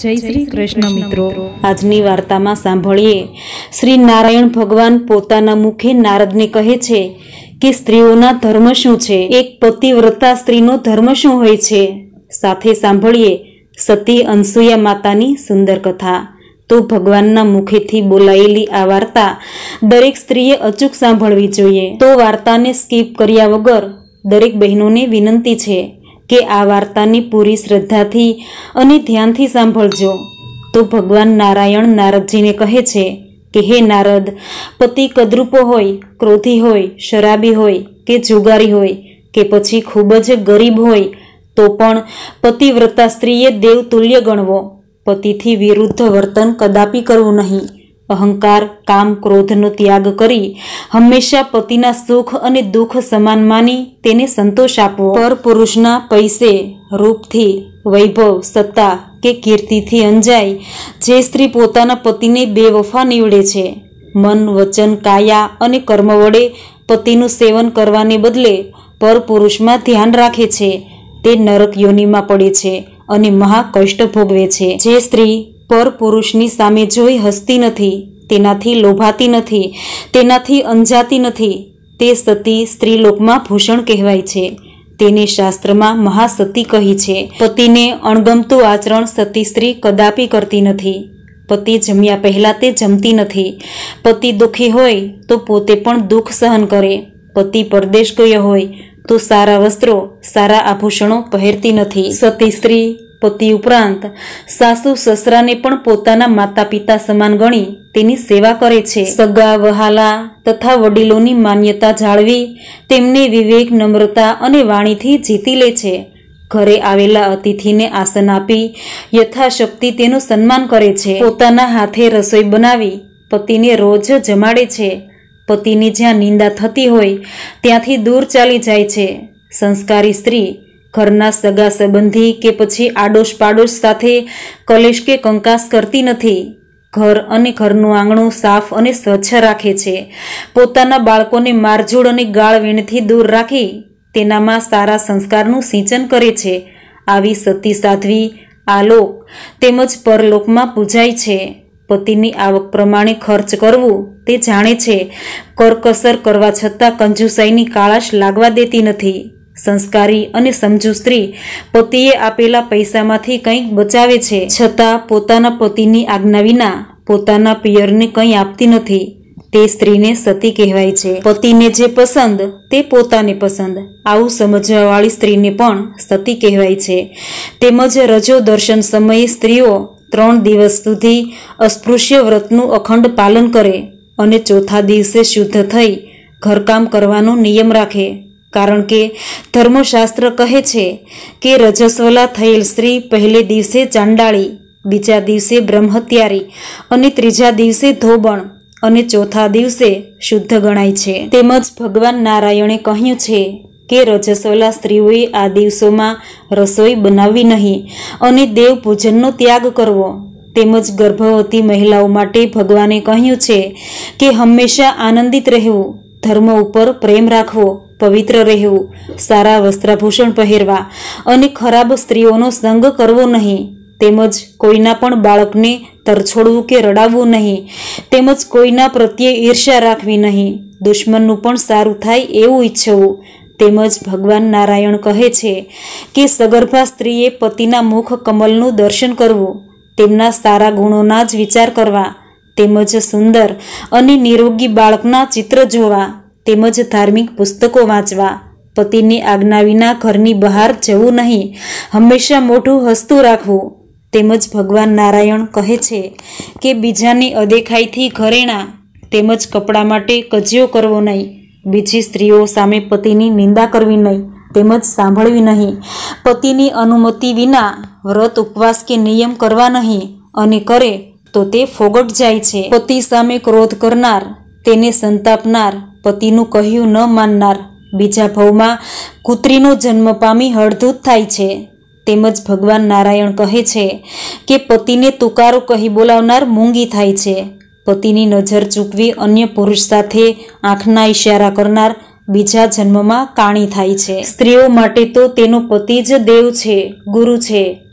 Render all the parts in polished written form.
जय श्री कृष्ण मित्रों। આજની વાર્તામાં સાંભળીએ શ્રી નારાયણ ભગવાન પોતાના મુખે નારદને કહે છે કે સ્ત્રીઓના ધર્મ શું છે, એક પતિવ્રતા સ્ત્રીનો ધર્મ શું હોય છે। સાથે સાંભળીએ સતી અનસુયા માતાની સુંદર કથા। તો ભગવાનના મુખેથી બોલાયેલી આ વાર્તા દરેક સ્ત્રીએ અચૂક સાંભળવી જોઈએ। તો વાર્તાને સ્કીપ કર્યા વગર દરેક બહેનોને વિનંતી છે કે આ વાર્તાની પૂરી શ્રદ્ધાથી અને ધ્યાનથી સાંભળજો। તો ભગવાન નારાયણ નારદજીને કહે છે કે હે નારદ, પતિ કદરૂપો હોય, ક્રોધી હોય, શરાબી હોય કે જુગારી હોય કે પછી ખૂબ જ ગરીબ હોય તો પણ પતિવ્રતા સ્ત્રીએ દેવતુલ્ય ગણવો। પતિથી વિરુદ્ધ વર્તન કદાપી કરવું નહીં। અહંકાર, કામ, ક્રોધનો ત્યાગ કરી હંમેશા પતિના સુખ અને દુઃખ સમાન માની તેને સંતોષ આપવો। પર પુરુષના પૈસે, રૂપથી, વૈભવ, સત્તા કે કીર્તિથી અંજાય જે સ્ત્રી પોતાના પતિને બેવફા નીવડે છે, મન, વચન, કાયા અને કર્મ વડે પતિનું સેવન કરવાને બદલે પર પુરુષમાં ધ્યાન રાખે છે, તે નરક યોનિમાં પડે છે અને મહા કષ્ટ ભોગવે છે। જે સ્ત્રી પર પુરુષની સામે જોઈ હસતી નથી, તેનાથી લોભાતી નથી, તેનાથી અંજાતી નથી, તે સતી સ્ત્રીલોકમાં ભૂષણ કહેવાય છે। તેને શાસ્ત્રમાં મહાસતી કહી છે। પતિને અણગમતું આચરણ સતી સ્ત્રી કદાપી કરતી નથી। પતિ જમ્યા પહેલા તે જમતી નથી। પતિ દુઃખી હોય તો પોતે પણ દુઃખ સહન કરે। પતિ પરદેશ ગયો હોય તો સારા વસ્ત્રો, સારા આભૂષણો પહેરતી નથી। સતી સ્ત્રી પતિ ઉપરાંત સાસુ સસરાને પણ પોતાના માતા પિતા સમાન ગણી તેની સેવા કરે છે। સગા વહાલા તથા વડીલોની માન્યતા જાળવી તેમને વિવેક, નમ્રતા અને વાણીથી જીતી લે છે। ઘરે આવેલા અતિથિને આસન આપી યથાશક્તિ તેનું સન્માન કરે છે। પોતાના હાથે રસોઈ બનાવી પતિને રોજ જમાડે છે। પતિની જ્યાં નિંદા થતી હોય ત્યાંથી દૂર ચાલી જાય છે। સંસ્કારી સ્ત્રી ઘરના સગા સંબંધી કે પછી આડોશ પાડોશ સાથે કલેશ કે કંકાસ કરતી નથી। ઘર અને ઘરનું આંગણું સાફ અને સ્વચ્છ રાખે છે। પોતાના બાળકોને મારઝૂડ અને ગાળ વેણથી દૂર રાખી તેનામાં સારા સંસ્કારનું સિંચન કરે છે। આવી સતી સાધ્વી આલોક તેમજ પરલોકમાં પૂજાય છે। પતિની આવક પ્રમાણે ખર્ચ કરવું તે જાણે છે। કરકસર કરવા છતાં કંજુસાઈની કાળાશ લાગવા દેતી નથી। સંસ્કારી અને સમજુ સ્ત્રી પતિએ આપેલા પૈસામાંથી કંઈક બચાવે છે, છતાં પોતાના પતિની આજ્ઞા વિના પોતાના પિયરને કંઈ આપતી નથી। તે સ્ત્રીને સતી કહેવાય છે। પતિને જે પસંદ તે પોતાને પસંદ, આવું સમજવાવાળી સ્ત્રીને પણ સતી કહેવાય છે। તેમજ રજો દર્શન સમયે સ્ત્રીઓ 3 દિવસ સુધી અસ્પૃશ્ય વ્રતનું અખંડ પાલન કરે અને ચોથા દિવસે શુદ્ધ થઈ ઘરકામ કરવાનો નિયમ રાખે। કારણ કે ધર્મશાસ્ત્ર કહે છે કે રજસ્વલા થયેલ સ્ત્રી પહેલે દિવસે ચાંડાળી, બીજા દિવસે બ્રહ્મત્યારી અને ત્રીજા દિવસે ધોબણ અને ચોથા દિવસે શુદ્ધ ગણાય છે। તેમજ ભગવાન નારાયણે કહ્યું છે કે રજસ્વલા સ્ત્રીઓએ આ દિવસોમાં રસોઈ બનાવવી નહીં અને દેવ પૂજનનો ત્યાગ કરવો। તેમજ ગર્ભવતી મહિલાઓ માટે ભગવાને કહ્યું છે કે હંમેશા આનંદિત રહેવું, ધર્મ ઉપર પ્રેમ રાખવો, પવિત્ર રહેવું, સારા વસ્ત્રાભૂષણ પહેરવા અને ખરાબ સ્ત્રીઓનો સંગ કરવો નહીં। તેમજ કોઈના પણ બાળકને તરછોડવું કે રડાવવું નહીં। તેમજ કોઈના પ્રત્યે ઈર્ષ્યા રાખવી નહીં। દુશ્મનનું પણ સારું થાય એવું ઈચ્છવું। તેમજ ભગવાન નારાયણ કહે છે કે સગર્ભા સ્ત્રીએ પતિના મુખ કમલનું દર્શન કરવું, તેમના સારા ગુણોના જ વિચાર કરવા, તેમજ સુંદર અને નિરોગી બાળકના ચિત્ર જોવા, તેમજ ધાર્મિક પુસ્તકો વાંચવા। પતિની આજ્ઞા વિના ઘરની બહાર જવું નહીં, હંમેશા મોઢું હસતું રાખવું। તેમજ ભગવાન નારાયણ કહે છે કે બીજાની અદેખાઈથી ઘરેણાં તેમજ કપડાં માટે કજિયો કરવો નહીં, બીજી સ્ત્રીઓ સામે પતિની નિંદા કરવી નહીં તેમજ સાંભળવી નહીં, પતિની અનુમતિ વિના વ્રત, ઉપવાસ કે નિયમ કરવા નહીં અને કરે તો તે ફોગટ જાય છે। પતિ સામે ક્રોધ કરનાર, તેને સંતાપનાર, પતિનું કહ્યું ન માનનાર બીજા ભવમાં કૂતરીનો જન્મ પામી હળધૂત થાય છે। તેમજ ભગવાન નારાયણ કહે છે કે પતિને તુકારો કહી બોલાવનાર મૂંગી થાય છે। પતિની નજર ચૂકવી અન્ય પુરુષ સાથે આંખના ઈશારા કરનાર બીજા જન્મમાં કાણી થાય છે। સ્ત્રીઓ માટે તો તેનો પતિ જ દેવ છે, ગુરુ છે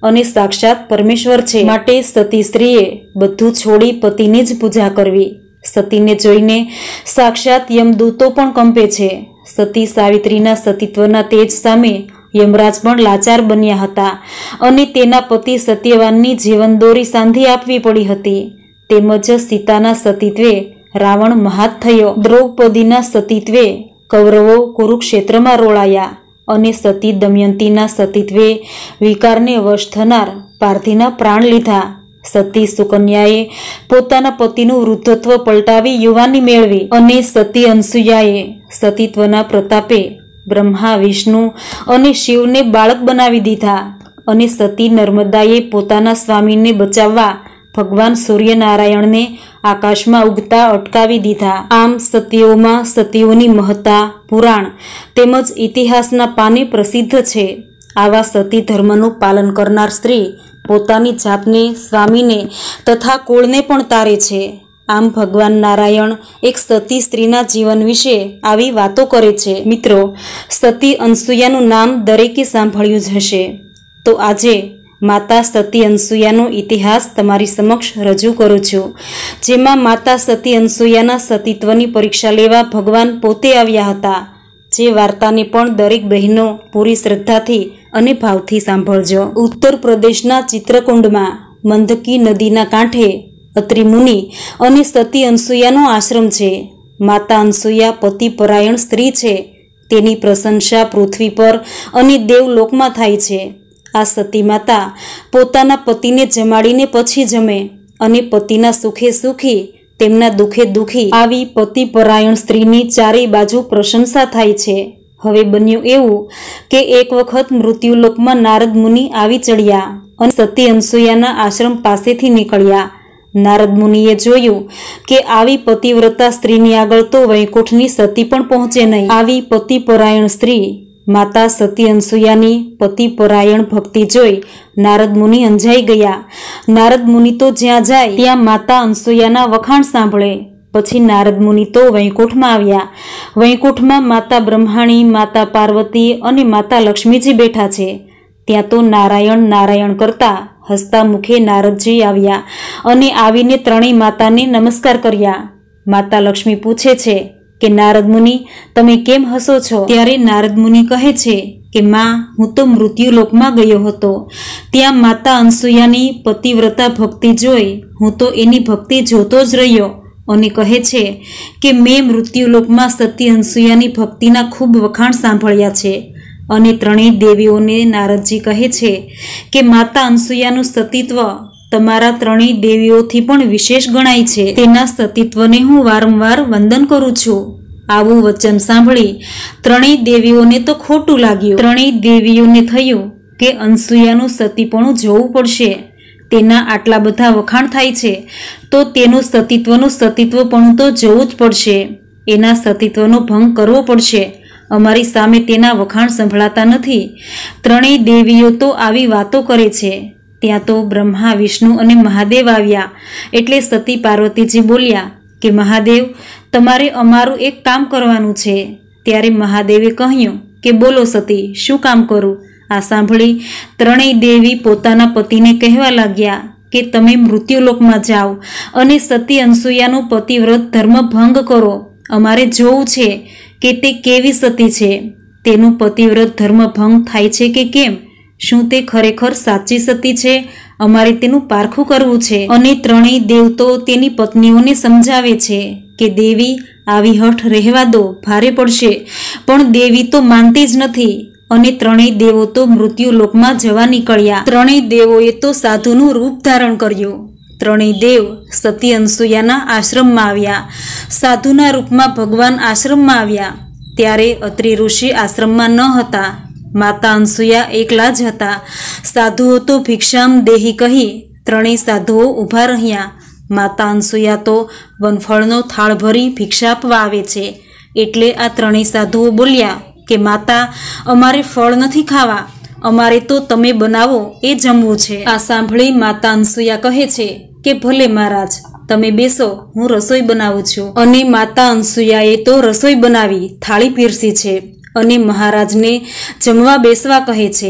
અને સાક્ષાત પરમેશ્વર છે, માટે સતી સ્ત્રીએ બધું છોડી પતિની જ પૂજા કરવી. સતીને જોઈને સાક્ષાત યમદૂતો પણ કંપે છે. સતી સાવિત્રીના સતીત્વના તેજ સામે યમરાજ પણ લાચાર બન્યા હતા અને તેના પતિ સત્યવાનની જીવનદોરી સાંધી આપવી પડી હતી. તેમજ સીતાના સતીત્વે રાવણ મહાત થયો. દ્રૌપદીના સતીત્વે કૌરવો કુરુક્ષેત્રમાં રોળાયા અને સતી દમયંતીના સતીત્વે વિકારને વશ થનાર પાર્થીના પ્રાણ લીધા. સતી સુકન્યાએ પોતાના પતિનું વૃદ્ધત્વ પલટાવી યુવાની મેળવી અને સતી અનસુયાએ સતીત્વના પ્રતાપે બ્રહ્મા, વિષ્ણુ અને શિવને બાળક બનાવી દીધા અને સતી નર્મદાએ પોતાના સ્વામીને બચાવવા ભગવાન સૂર્યનારાયણને આકાશમાં ઉગતા અટકાવી દીધા. આમ સતીઓમાં સતીઓની મહત્તા પુરાણ તેમજ ઇતિહાસના પાને પ્રસિદ્ધ છે. આવા સતી ધર્મનું પાલન કરનાર સ્ત્રી પોતાની જાતને, સ્વામીને તથા કુળને પણ તારે છે. આમ ભગવાન નારાયણ એક સતી સ્ત્રીના જીવન વિશે આવી વાતો કરે છે. મિત્રો, સતી અનસુયાનું નામ દરેકે સાંભળ્યું જ હશે. તો આજે માતા સતી અનસુયાનો ઇતિહાસ તમારી સમક્ષ રજૂ કરું છું, જેમાં માતા સતી અનસુયાના સતીત્વની પરીક્ષા લેવા ભગવાન પોતે આવ્યા હતા. જે વાર્તાને પણ દરેક બહેનો પૂરી શ્રદ્ધાથી અને ભાવથી સાંભળજો. ઉત્તર પ્રદેશના ચિત્રકુંડમાં મંદકી નદીના કાંઠે અત્રિ મુનિ અને સતી અનસુયાનો આશ્રમ છે. માતા અનસુયા પતિપરાયણ સ્ત્રી છે. તેની પ્રશંસા પૃથ્વી પર અને દેવલોકમાં થાય છે. આ સતી માતા પોતાના પતિને જમાડીને પછી જમે અને પતિના સુખે સુખી, તેમના દુઃખે દુઃખી. આવી પતિપરાયણ સ્ત્રીની ચારેય બાજુ પ્રશંસા થાય છે. હવે બન્યું એવું કે એક વખત મૃત્યુલોકમાં નારદ મુનિ આવી ચડ્યા અને સતી અનસુયાના આશ્રમ પાસેથી નીકળ્યા. નારદ મુનિએ જોયું કે આવી પતિવ્રતા સ્ત્રીની આગળ તો વૈકુંઠની સતી પણ પહોંચે નહીં. આવી પતિપરાયણ સ્ત્રી માતા સતી અનસુયાની પતિપરાયણ ભક્તિ જોઈ નારદ મુનિ અંજાઈ ગયા. નારદ મુનિ તો જ્યાં જાય ત્યાં માતા અનસુયાના વખાણ સાંભળે. પછી નારદ મુનિ તો વૈકુંઠમાં આવ્યા. વૈકુંઠમાં માતા બ્રહ્માણી, માતા પાર્વતી અને માતા લક્ષ્મીજી બેઠા છે. ત્યાં તો નારાયણ નારાયણ કરતા હસતા મુખે નારદજી આવ્યા અને આવીને ત્રણેય માતાને નમસ્કાર કર્યા. માતા લક્ષ્મી પૂછે છે કે નારદ મુનિ, તમે કેમ હસો છો? ત્યારે નારદ મુનિ કહે છે કે માં, હું તો મૃત્યુલોકમાં ગયો હતો. ત્યાં માતા અનસુયાની પતિવ્રતા ભક્તિ જોઈ હું તો એની ભક્તિ જોતો જ રહ્યો અને કહે છે કે મેં મૃત્યુલોકમાં સતી અનસુયાની ભક્તિના ખૂબ વખાણ સાંભળ્યા છે. અને ત્રણેય દેવીઓને નારદજી કહે છે કે માતા અનસુયાનું સતીત્વ તમારા ત્રણેય દેવીઓથી પણ વિશેષ ગણાય છે. તેના સતીત્વને હું વારંવાર વંદન કરું છું. આવું વચન સાંભળી ત્રણેય દેવીઓને તો ખોટું લાગ્યું. ત્રણેય દેવીઓને થયું કે અનસુયાનું સતીપણું જોવું પડશે. તેના આટલા બધા વખાણ થાય છે તો તેનું સતીત્વપણું તો જોવું જ પડશે. એના સતીત્વનો ભંગ કરવો પડશે. અમારી સામે તેના વખાણ સંભળાતા નથી. ત્રણેય દેવીઓ તો આવી વાતો કરે છે. ત્યાં તો બ્રહ્મા, વિષ્ણુ અને મહાદેવ આવ્યા. એટલે સતી પાર્વતીજી બોલ્યા કે મહાદેવ, તમારે અમારું એક કામ કરવાનું છે. ત્યારે મહાદેવે કહ્યું કે બોલો સતી, શું કામ કરું? આ સાંભળી ત્રણેય દેવી પોતાના પતિને કહેવા લાગ્યા કે તમે મૃત્યુલોકમાં જાઓ અને સતી અનસુયાનું પતિવ્રત ધર્મ ભંગ કરો. અમારે જોવું છે કે તે કેવી સતી છે, તેનું પતિવ્રત ધર્મ ભંગ થાય છે કે કેમ, શું તે ખરેખર સાચી સતી છે? અમારે તેનું પારખું કરવું છે. અને ત્રણેય દેવ તો તેની પત્નીઓને સમજાવે છે કે દેવી, આવી હઠ રહેવા દો, ભારે પડશે. પણ દેવી તો માનતી જ નથી અને ત્રણેય દેવો તો મૃત્યુલોકમાં જવા નીકળ્યા. ત્રણેય દેવોએ તો સાધુનું રૂપ ધારણ કર્યું. ત્રણેય દેવ સતી અનસુયાના આશ્રમમાં આવ્યા. સાધુના રૂપમાં ભગવાન આશ્રમમાં આવ્યા. ત્યારે અત્રિ ઋષિ આશ્રમમાં ન હતા. માતા અનસુયા એકલા જ હતા. સાધુઓ તો ભિક્ષામ દેહી કહી ત્રણેય સાધુઓ ઊભા રહ્યા. માતા અનસુયા તો વનફળનો થાળ ભરી ભિક્ષા આપવા આવે છે. એટલે આ ત્રણેય સાધુઓ બોલ્યા કે માતા, અમારે ફળ નથી ખાવા, અમારે તો તમે બનાવો એ જમવું છે. આ સાંભળી માતા અનસુયા કહે છે કે ભલે મહારાજ, તમે બેસો, હું રસોઈ બનાવું છું. અને માતા અનસુયાએ તો રસોઈ બનાવી થાળી પીરસી છે અને મહારાજને જમવા બેસવા કહે છે.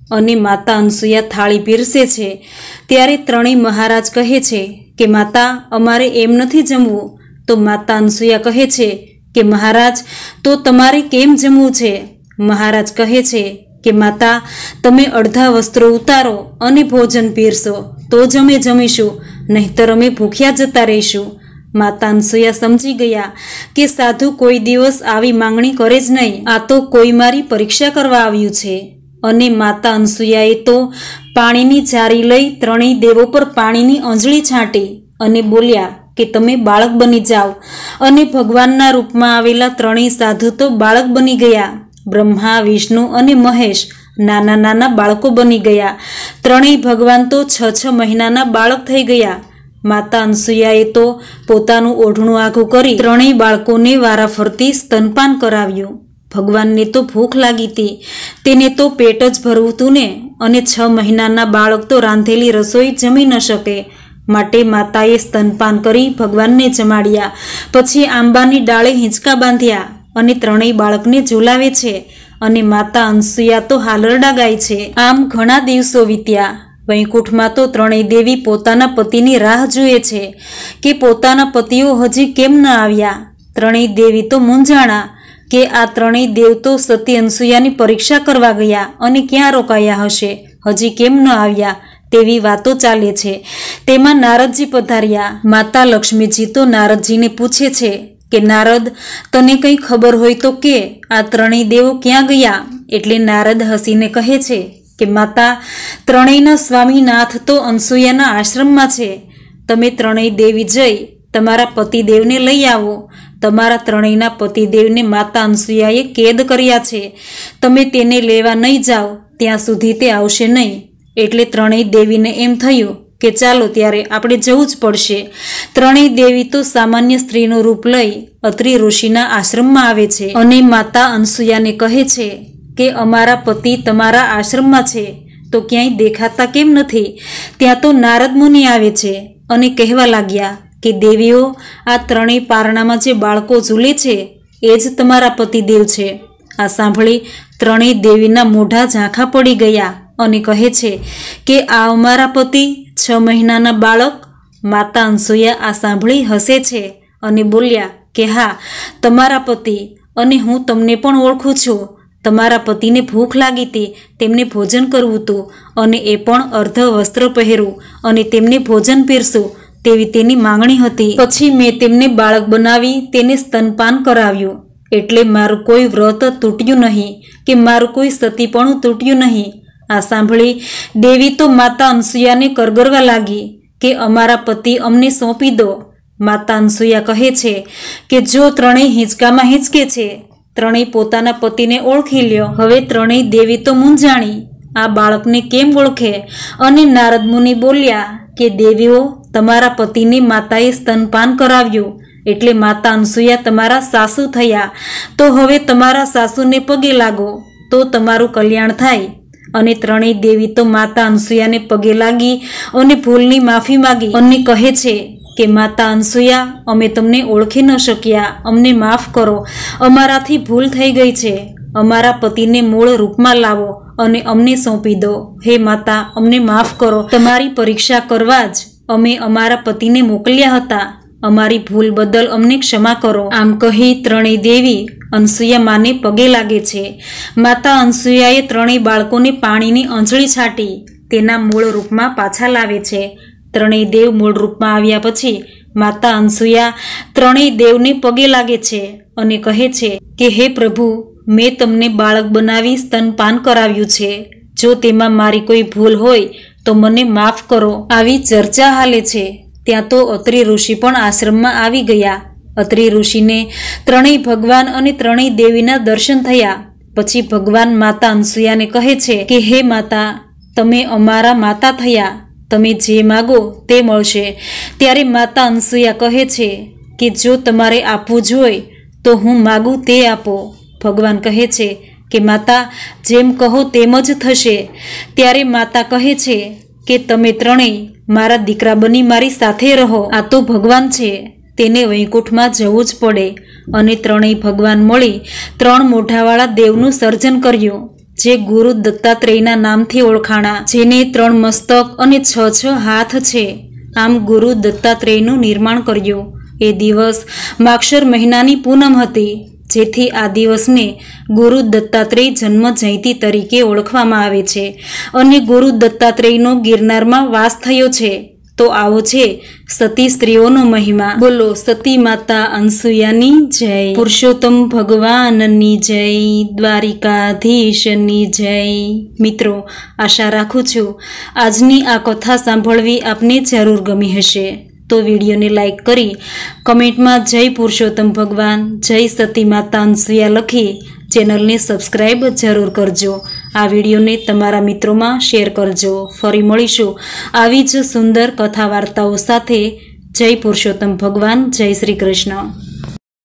અને માતા અનસૂયા થાળી પીરસે છે ત્યારે ત્રણેય મહારાજ કહે છે કે માતા, અમારે એમ નથી જમવું. તો માતા અનસૂયા કહે છે કે મહારાજ, તો તમારે કેમ જમવું છે? મહારાજ કહે છે કે માતા, તમે અડધા વસ્ત્રો ઉતારો અને ભોજન પીરસો તો જ અમે જમીશું, નહીંતર અમે ભૂખ્યા જતા રહીશું. માતા અનસૂયા સમજી ગયા કે સાધુ કોઈ દિવસ આવી માંગણી કરે જ નહીં, આ તો કોઈ મારી પરીક્ષા કરવા આવ્યું છે. અને માતા અનસૂયાએ તો પાણીની જારી લઈ ત્રણેય દેવો પર પાણીની અંજળી છાંટી અને બોલ્યા કે તમે બાળક બની જાઓ. અને ભગવાનના રૂપમાં આવેલા ત્રણેય સાધુ તો બાળક બની ગયા. બ્રહ્મા, વિષ્ણુ અને મહેશ નાના નાના બાળકો બની ગયા. ત્રણેય ભગવાન તો 6 મહિનાના બાળક થઈ ગયા. માતા અનસૂયાએ તો પોતાનું ઓઢણું આઘું કરી ત્રણેય બાળકોને વારાફરતી સ્તનપાન કરાવ્યું. ભગવાનને તો ભૂખ લાગી હતી, તેને તો પેટ જ ભરવું હતું ને, અને 6 મહિનાના બાળક તો રાંધેલી રસોઈ જમી ન શકે. માટે માતાએ સ્તનપાન કરી ભગવાનને જમાડ્યા. પછી આંબાની ડાળે હિંચકા બાંધ્યા અને ત્રણેય બાળકને ઝૂલાવે છે. અને માતા અનસૂયા તો હાલરડા ગાય છે. આમ ઘણા દિવસો વીત્યા. વૈકુંઠમાં તો ત્રણેય દેવી પોતાના પતિની રાહ જુએ છે કે પોતાના પતિઓ હજી કેમ ન આવ્યા. ત્રણેય દેવી તો મૂંઝાણા કે આ ત્રણેય દેવ તો સતી અનસૂયાની પરીક્ષા કરવા ગયા અને ક્યાં રોકાયા હશે, હજી કેમ ન આવ્યા તેવી વાતો ચાલે છે. તેમાં નારદજી પધાર્યા. માતા લક્ષ્મીજી તો નારદજીને પૂછે છે કે નારદ, તને કંઈ ખબર હોય તો કે આ ત્રણેય દેવો ક્યાં ગયા? એટલે નારદ હસીને કહે છે કે માતા, ત્રણેયના સ્વામી નાથ તો અનસૂયાના આશ્રમમાં છે. તમે ત્રણેય દેવી જઈ તમારા પતિદેવને લઈ આવો. તમારા ત્રણેયના પતિદેવને માતા અનસૂયાએ કેદ કર્યા છે. તમે તેને લેવા નહીં જાઓ ત્યાં સુધી તે આવશે નહીં. એટલે ત્રણેય દેવીને એમ થયું કે ચાલો ત્યારે આપણે જવું જ પડશે. ત્રણેય દેવી તો સામાન્ય સ્ત્રીનું રૂપ લઈ અત્રિ ઋષિના આશ્રમમાં આવે છે અને માતા અનસૂયાને કહે છે કે અમારા પતિ તમારા આશ્રમમાં છે તો ક્યાંય દેખાતા કેમ નથી? ત્યાં તો નારદ મુનિ આવે છે અને કહેવા લાગ્યા કે દેવીઓ, આ ત્રણેય પારણામાં જે બાળકો ઝૂલે છે એ જ તમારા પતિદેવ છે. આ સાંભળી ત્રણેય દેવીના મોઢા ઝાંખા પડી ગયા અને કહે છે કે આ અમારા પતિ 6 મહિનાના બાળક? માતા અનસૂયા આ સાંભળી હસે છે અને બોલ્યા કે હા, તમારા પતિ, અને હું તમને પણ ઓળખું છું. તમારા પતિને ભૂખ લાગી હતી, તેમને ભોજન કરવું હતું અને એ પણ અર્ધ વસ્ત્ર પહેરવું અને તેમને ભોજન પીરસું તેવી તેની માંગણી હતી. પછી મેં તેમને બાળક બનાવી તેને સ્તનપાન કરાવ્યું. એટલે મારું કોઈ વ્રત તૂટ્યું નહીં કે મારું કોઈ સતીપણું તૂટ્યું નહીં. આ સાંભળી દેવી તો માતા અનસૂયાને કરગરવા લાગી કે અમારા પતિ અમને સોંપી દો. માતા અનસૂયા કહે છે કે જો ત્રણેય હિંચકામાં હિંચકે છે, ત્રણેય પોતાના પતિને ઓળખી લ્યો. હવે ત્રણેય દેવી તો મૂંઝાણી, આ બાળકને કેમ ઓળખે? અને નારદ મુનિ બોલ્યા કે દેવીઓ, તમારા પતિને માતાએ સ્તનપાન કરાવ્યું એટલે માતા અનસૂયા તમારા સાસુ થયા. તો હવે તમારા સાસુને પગે લાગો તો તમારું કલ્યાણ થાય. અને ત્રણેય દેવી તો માતા અનસૂયાને પગે લાગી અને ભૂલની માફી માગી અને કહે છે કે માતા અનસૂયા, અમે તમને ઓળખી ન શક્યા, અમને માફ કરો. અમારાથી ભૂલ થઈ ગઈ છે. અમારા પતિને મૂળ રૂપમાં લાવો અને અમને સોંપી દો. હે માતા, અમને માફ કરો. તમારી પરીક્ષા કરવા જ અમે અમારા પતિને મોકલ્યા હતા. અમારી ભૂલ બદલ અમને ક્ષમા કરો. આમ કહી ત્રણેય દેવી અનસૂયા માને પગે લાગે છે. માતા અનસૂયાએ ત્રણેય બાળકોને પાણીની અંજળી છાંટી તેના મૂળ રૂપમાં પાછા લાવે છે. ત્રણેય દેવ મૂળ રૂપમાં આવ્યા પછી માતા અનસૂયા ત્રણેય દેવને પગે લાગે છે અને કહે છે કે હે પ્રભુ, મેં તમને બાળક બનાવી સ્તનપાન કરાવ્યું છે. જો તેમાં મારી કોઈ ભૂલ હોય તો મને માફ કરો. આવી ચર્ચા હાલે છે ત્યાં તો અત્રિ ઋષિ પણ આશ્રમમાં આવી ગયા. અત્રિ ઋષિને ત્રણેય ભગવાન અને ત્રણેય દેવીના દર્શન થયા. પછી ભગવાન માતા અનસૂયાને કહે છે કે હે માતા, તમે અમારા માતા થયા, તમે જે માગો તે મળશે. ત્યારે માતા અનસૂયા કહે છે કે જો તમારે આપવું જ હોય તો હું માગું તે આપો. ભગવાન કહે છે કે માતા, જેમ કહો તેમ જ થશે. ત્યારે માતા કહે છે કે તમે ત્રણેય મારા દીકરા બની મારી સાથે રહો. આ તો ભગવાન છે, તેને વૈકુંઠમાં જવું જ પડે. અને ત્રણેય ભગવાન મળી 3 મોઢાવાળા દેવનું સર્જન કર્યું. જે ગુરુ દત્તાત્રેયના નામથી ઓળખાણા, જેને 3 મસ્તક અને 6 હાથ છે. આમ ગુરુ દત્તાત્રેયનું નિર્માણ કર્યું. એ દિવસ માગશર મહિનાની પૂનમ હતી, જેથી આ દિવસને ગુરુ દત્તાત્રેય જન્મ જયંતિ તરીકે ઓળખવામાં આવે છે. અને ગુરુ દત્તાત્રેયનો ગિરનારમાં વાસ થયો છે. તો આવો છે સતી સ્ત્રીઓનો મહિમા. બોલો સતી માતા અનસુયાની જય, પુરુષોત્તમ ભગવાનની જય, દ્વારિકાધીશની જય. મિત્રો, આશા રાખું છું આજની આ કથા સાંભળવી આપને જરૂર ગમી હશે. તો વિડીયોને લાઈક કરી કમેન્ટમાં જય પુરુષોત્તમ ભગવાન, જય સતી માતા અનસુયા લખી ચેનલને સબસ્ક્રાઈબ જરૂર કરજો. આ વિડીયોને તમારા મિત્રોમાં શેર કરજો. ફરી મળીશું આવી જ સુંદર કથા વાર્તાઓ સાથે. જય પુરુષોત્તમ ભગવાન, જય શ્રી કૃષ્ણ.